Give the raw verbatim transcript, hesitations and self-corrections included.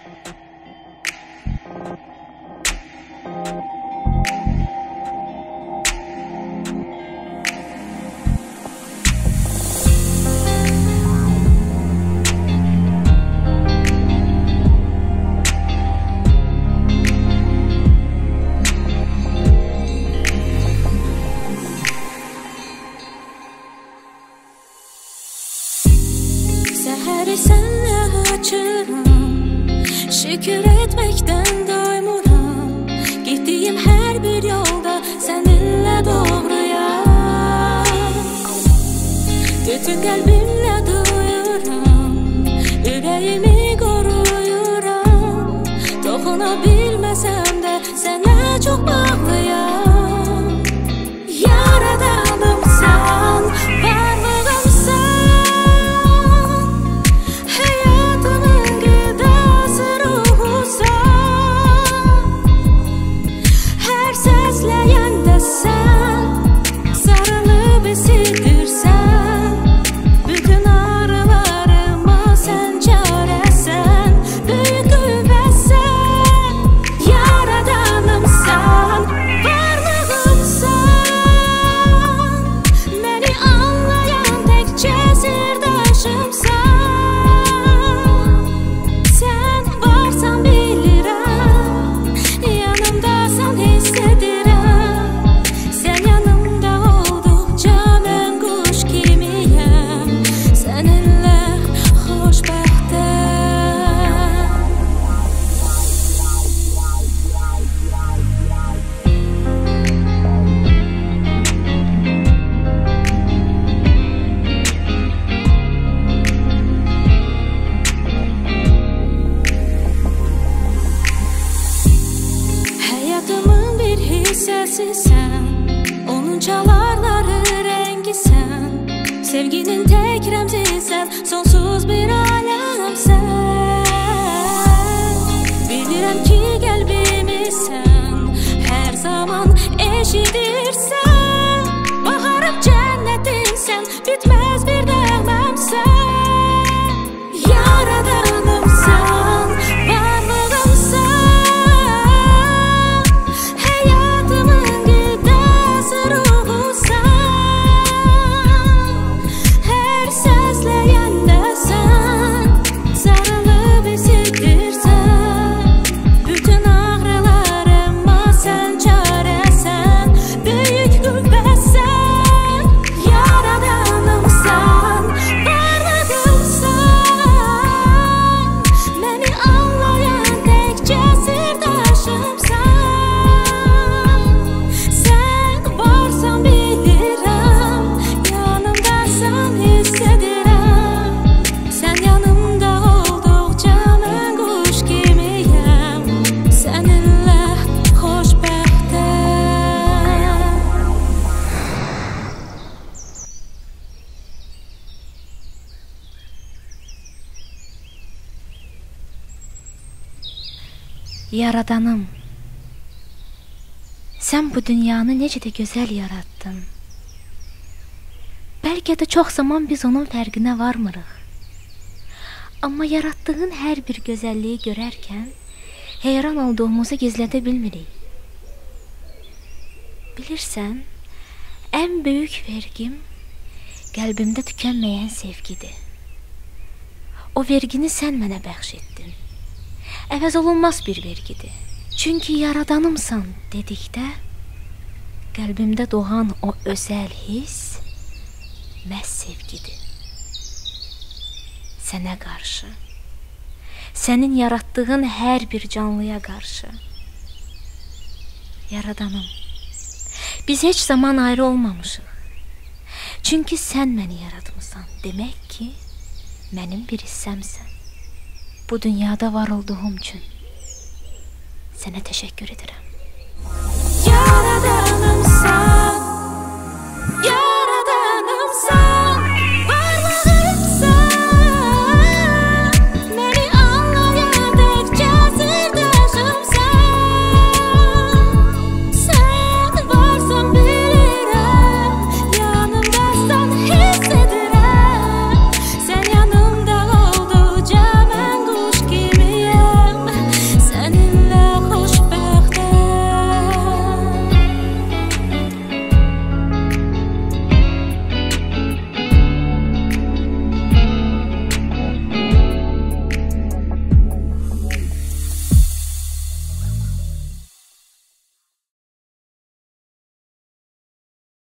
Səhəri sənlə açıram, şükür etməkdən doymuram. Getdiyim hər bir yolda səninlə doğruyam. Bütün qəlbimlə duyuram, ürəyimi qoruyuram. Toxuna bilməsəm də sənə çox bağlıyam. Yaradanımsan, varlığımsan, hissəsisən, onun çalarları rəngisən. Sevginin tək rəmzisən, sonsuz bir aləmsən. Bilirəm ki qəlbimisən, hər zaman eşidirsən. Baharım cənnətinsən, bitməz bir nəğməmsən. Yaradanımsan, varlığımsan, həyatımın qıdası ruhusan. Hər səsləyəndə sən sarılıb isidirsən. Bütün ağrılarıma sən çarəsən, böyük qüvvəsən. Yaradanımsan, varlığımsan, məni anlayan təkcə sirdaşımsan. Sən varsan bilirəm, yanımdasan hiss edirəm. Sən yanımda olduqca mən quş kimiyəm, səninlə xoşbəxtəm. Yaradanım, sən bu dünyanı necə də gözəl yarattın. Bəlkə də çox zaman biz onun fərqinə varmırıq. Amma yaratdığın hər bir gözəlliyi görərkən heyran olduğumuzu gizlədə bilmirik. Bilirsən, ən böyük vergim qəlbimdə tükənməyən sevgidir. O vergini sən mənə bəxş etdin. Əvəz olunmaz bir vergidir. Çünki yaradanımsan dedikdə qəlbimdə doğan o özəl hiss məhz sevgidir. Sənə qarşı, sənin yaratdığın hər bir canlıya qarşı. Yaradanım, biz heç zaman ayrı olmamışıq. Çünki sən məni yaratmısan, demək ki, mənim bir hissəmsən. Bu dünyada var olduğum üçün sənə təşəkkür edirəm. Yaradanımsan.